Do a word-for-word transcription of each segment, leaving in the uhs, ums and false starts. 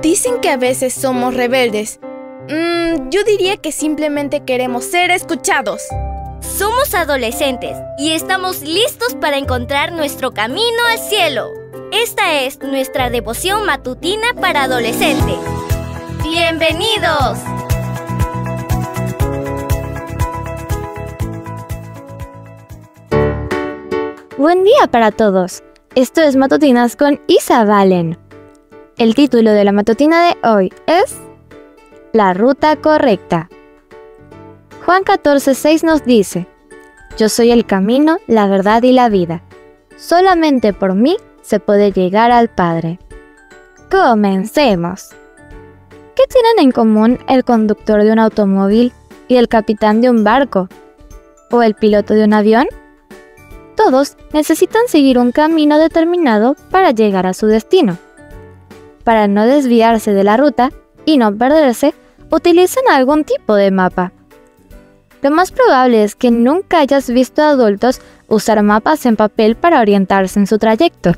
Dicen que a veces somos rebeldes. Mm, yo diría que simplemente queremos ser escuchados. Somos adolescentes y estamos listos para encontrar nuestro camino al cielo. Esta es nuestra devoción matutina para adolescentes. ¡Bienvenidos! Buen día para todos. Esto es Matutinas con Isa Valen. El título de la matutina de hoy es La ruta correcta. Juan catorce seis nos dice: Yo soy el camino, la verdad y la vida. Solamente por mí se puede llegar al Padre. Comencemos. ¿Qué tienen en común el conductor de un automóvil y el capitán de un barco? ¿O el piloto de un avión? Todos necesitan seguir un camino determinado para llegar a su destino. Para no desviarse de la ruta y no perderse, utilizan algún tipo de mapa. Lo más probable es que nunca hayas visto a adultos usar mapas en papel para orientarse en su trayecto.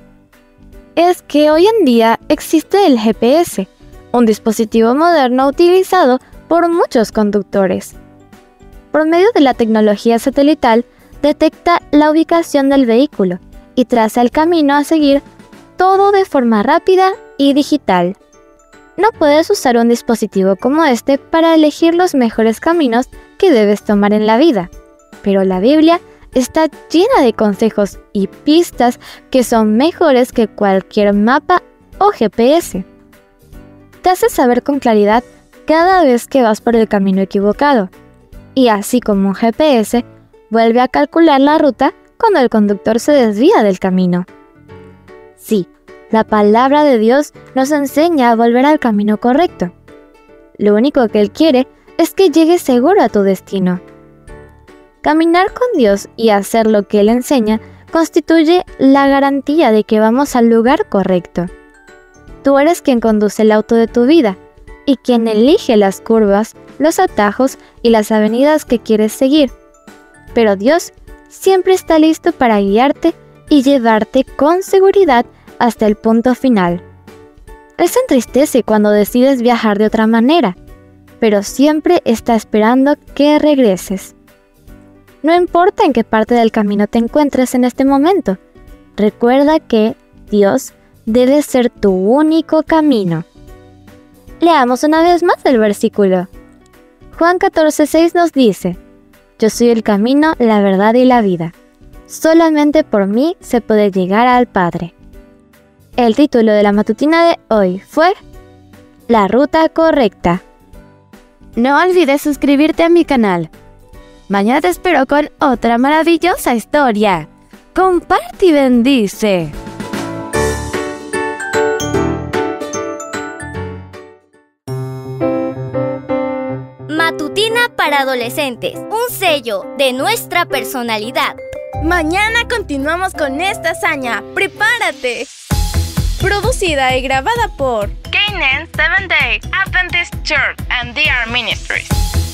Es que hoy en día existe el G P S, un dispositivo moderno utilizado por muchos conductores. Por medio de la tecnología satelital, detecta la ubicación del vehículo y traza el camino a seguir, todo de forma rápida y digital. No puedes usar un dispositivo como este para elegir los mejores caminos que debes tomar en la vida, pero la Biblia está llena de consejos y pistas que son mejores que cualquier mapa o G P S. Te hace saber con claridad cada vez que vas por el camino equivocado, y así como un G P S, vuelve a calcular la ruta cuando el conductor se desvía del camino. Sí, la palabra de Dios nos enseña a volver al camino correcto. Lo único que Él quiere es que llegues seguro a tu destino. Caminar con Dios y hacer lo que Él enseña constituye la garantía de que vamos al lugar correcto. Tú eres quien conduce el auto de tu vida y quien elige las curvas, los atajos y las avenidas que quieres seguir. Pero Dios siempre está listo para guiarte y llevarte con seguridad hasta el punto final. Él se entristece cuando decides viajar de otra manera, pero siempre está esperando que regreses. No importa en qué parte del camino te encuentres en este momento, recuerda que Dios debe ser tu único camino. Leamos una vez más el versículo. Juan catorce seis nos dice: Yo soy el camino, la verdad y la vida. Solamente por mí se puede llegar al Padre. El título de la matutina de hoy fue La ruta correcta. No olvides suscribirte a mi canal. Mañana te espero con otra maravillosa historia. Comparte y bendice. Matutina para adolescentes, un sello de nuestra personalidad. Mañana continuamos con esta hazaña. ¡Prepárate! Producida y grabada por Canaan Seventh-day Adventist Church and D R Ministries.